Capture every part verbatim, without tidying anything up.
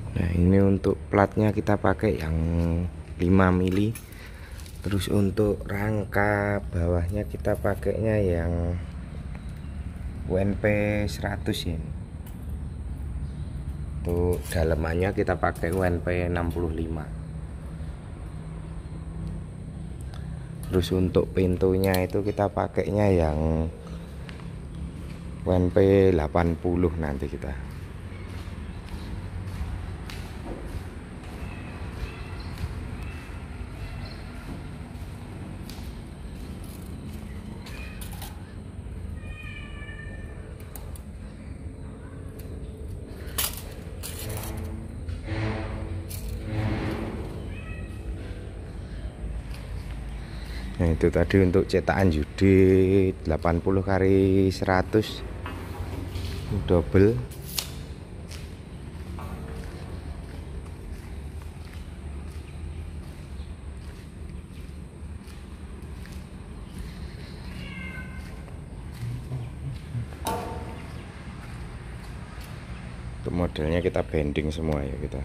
Nah ini untuk platnya kita pakai yang lima mili. Terus untuk rangka bawahnya kita pakainya yang U N P seratus ya. Untuk dalemannya kita pakai U N P enam puluh lima. Terus untuk pintunya itu kita pakainya yang U N P delapan puluh nanti kita. Nah itu tadi untuk cetakan judi delapan puluh kali seratus double. Untuk modelnya kita bending semua ya kita.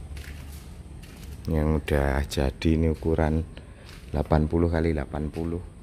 Yang udah jadi ini ukuran delapan puluh kali delapan puluh.